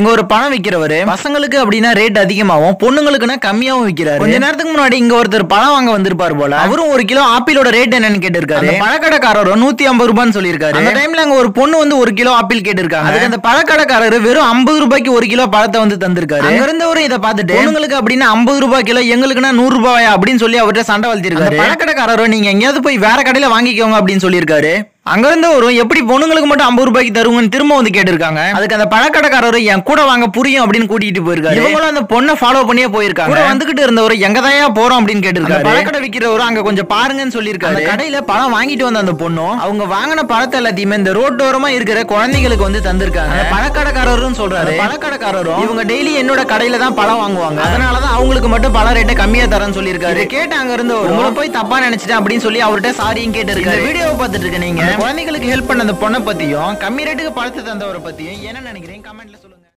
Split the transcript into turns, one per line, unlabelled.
இங்க ஒரு பழம் விக்கிறவரு பசங்களுக்கு அப்படின்னா ரேட் அதிகமாவும் பொண்ணுங்களுக்குன்னா கம்மியாவும் விக்கிறாரு. கொஞ்ச நேரத்துக்கு முன்னாடி இங்க ஒருத்தர் பழம் வாங்க வந்திருப்பாரு போல. அவரும் 1 கிலோ ஆப்பிளோட ரேட் என்னன்னு கேட்டிருக்காரு. பழக்கடைக்காரரும் 150 ரூபான்னு சொல்லியிருக்காரு. அந்த டைம்ல அங்க ஒரு பொண்ணு வந்து 1 கிலோ ஆப்பிள் கேட்டிருக்காங்க. அதுக்கு அந்த பழக்கடைக்காரரு வெறும் 50 ரூபாய்க்கு 1 கிலோ பழத்தை வந்து தந்திருக்காரு. அங்க இருந்தவரும் இதை பார்த்துட்டு பொண்ணுங்களுக்கு அப்படின்னா 50 ரூபாய் கிலோ, எங்களுக்குன்னா 100 ரூபாயா அப்படின்னு சொல்லி அவர்கிட்ட சண்டை வளர்த்திருக்காரு. பழக்கடைக்காரரும் நீங்க எங்கேயாவது போய் வேற கடையில வாங்கிக்கோங்க அப்படின்னு சொல்லியிருக்காரு. அங்க இருந்து வரும் எப்படி பொண்ணுங்களுக்கு மட்டும் 50 ரூபாய்க்கு தருவங்கன்னு திரும்ப வந்து கேட்டிருக்காங்க. அதுக்கு அந்த பழக்கடைக்காரர் என் கூட வாங்க புரியும் அப்படின்னு கூட்டிட்டு போயிருக்காரு. இவங்களும் அந்த பொண்ணை ஃபாலோ பண்ணியே போயிருக்காங்க. வந்துகிட்டு இருந்தவர் எங்கதாயா போறோம் அப்படின்னு கேட்டிருக்காரு. பழக்கடை விக்கிறவரு அங்க கொஞ்சம் பாருங்கன்னு சொல்லியிருக்காரு. அந்த கடையில பழம் வாங்கிட்டு வந்த அந்த பொண்ணும் அவங்க வாங்கின பழத்தை எல்லாத்தையுமே இந்த ரோட்டோரமா இருக்கிற குழந்தைகளுக்கு வந்து தந்திருக்காங்க. பழக்கடைக்காரரும் சொல்றாரு, பழக்கடைக்காரரும் இவங்க டெய்லி என்னோட கடையில தான் பழம் வாங்குவாங்க, அதனாலதான் அவங்களுக்கு மட்டும் பழ ரேட்டை கம்மியா தரேன்னு சொல்லியிருக்காரு. கேட்டு அங்க இருந்து உங்களை போய் தப்பா நினைச்சிட்டேன் அப்படின்னு சொல்லி அவர்கிட்ட சாரியும் கேட்டிருக்காரு. வீடியோவை பார்த்துட்டு இருக்க நீங்க குழந்தைகளுக்கு ஹெல்ப் பண்ண அந்த பொண்ணை பத்தியும் கம்மி ரேட்டுக்கு பழத்தை தந்தவரை பத்தியும் என்ன நினைக்கிறீங்க கமெண்ட்ல சொல்லுங்க.